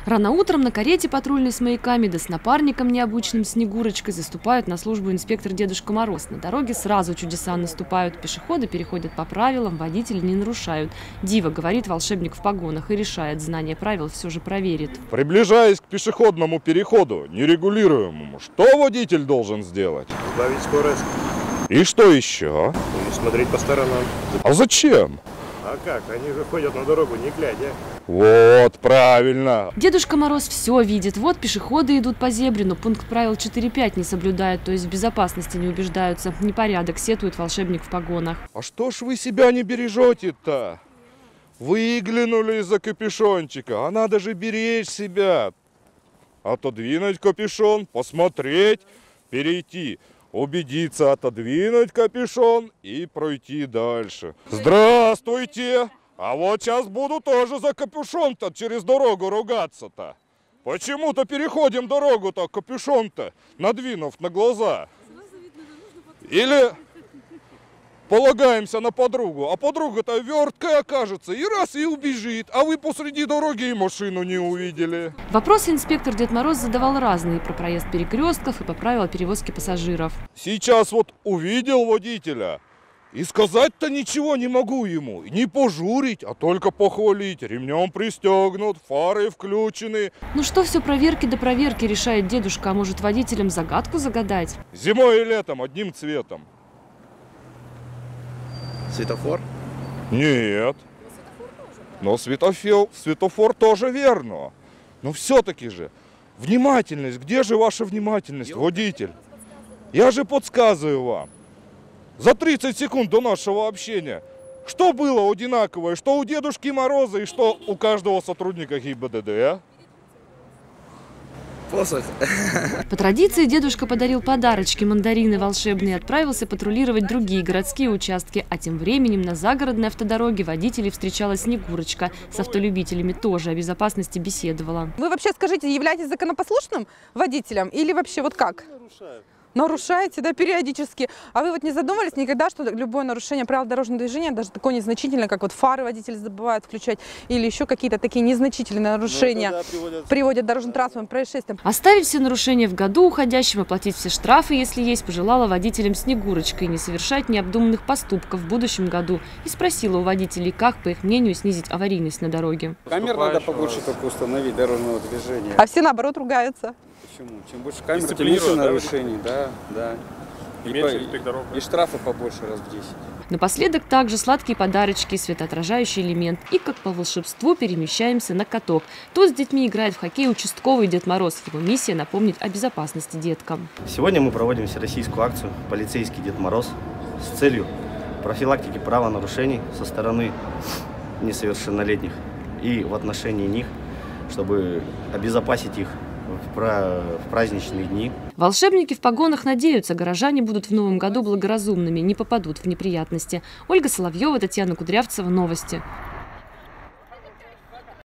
Рано утром на карете патрульной с маяками да с напарником необычным Снегурочкой заступают на службу инспектор Дедушка Мороз. На дороге сразу чудеса наступают. Пешеходы переходят по правилам, водители не нарушают. Диво, говорит волшебник в погонах, и решает, знание правил все же проверит. Приближаясь к пешеходному переходу, нерегулируемому, что водитель должен сделать? Сбавить скорость. И что еще? И смотреть по сторонам. А зачем? А как? Они выходят на дорогу не глядя. Вот, правильно. Дедушка Мороз все видит. Вот пешеходы идут по зебре, но пункт правил 4.5 не соблюдают, то есть в безопасности не убеждаются. Непорядок, сетует волшебник в погонах. А что ж вы себя не бережете-то? Выглянули из-за капюшончика, а надо же беречь себя. Отодвинуть капюшон, посмотреть, перейти. Убедиться, отодвинуть капюшон и пройти дальше. Здравствуйте! А вот сейчас буду тоже за капюшон-то через дорогу ругаться-то. Почему-то переходим дорогу-то, капюшон-то, надвинув на глаза. Или полагаемся на подругу, а подруга-то верткая окажется, и раз и убежит, а вы посреди дороги и машину не увидели. Вопросы инспектор Дед Мороз задавал разные про проезд перекрестков и по правилам перевозки пассажиров. Сейчас вот увидел водителя, и сказать-то ничего не могу ему. Не пожурить, а только похвалить. Ремнем пристегнут, фары включены. Ну что все проверки до проверки, решает дедушка, а может водителям загадку загадать? Зимой и летом одним цветом. Светофор? Нет. Но светофор тоже верно. Но все-таки же, внимательность. Где же ваша внимательность, водитель? Я же подсказываю вам. За 30 секунд до нашего общения. Что было одинаковое? Что у Дедушки Мороза и что у каждого сотрудника ГИБДД, а? Посох. По традиции дедушка подарил подарочки, мандарины волшебные, и отправился патрулировать другие городские участки. А тем временем на загородной автодороге водителей встречала Снегурочка. С автолюбителями тоже о безопасности беседовала. Вы вообще, скажите, являетесь законопослушным водителем или вообще вот как? Нарушаете, да, периодически. А вы вот не задумывались никогда, что любое нарушение правил дорожного движения, даже такое незначительное, как вот фары водитель забывает включать, или еще какие-то такие незначительные нарушения приводят к дорожно-транспортным происшествиям? Оставить все нарушения в году уходящем, оплатить все штрафы, если есть, пожелала водителям Снегурочка, и не совершать необдуманных поступков в будущем году. И спросила у водителей, как, по их мнению, снизить аварийность на дороге. Камер надо побольше только установить дорожного движения. А все наоборот ругаются. Почему? Чем больше камер, тем меньше нарушений. Да. И штрафы побольше раз в 10. Напоследок также сладкие подарочки, светоотражающий элемент. И как по волшебству перемещаемся на каток. Тут с детьми играет в хоккей участковый Дед Мороз. Его миссия напомнить о безопасности деткам. Сегодня мы проводим всероссийскую акцию «Полицейский Дед Мороз» с целью профилактики правонарушений со стороны несовершеннолетних и в отношении них, чтобы обезопасить их в праздничные дни. Волшебники в погонах надеются, горожане будут в новом году благоразумными, не попадут в неприятности. Ольга Соловьева, Татьяна Кудрявцева. Новости.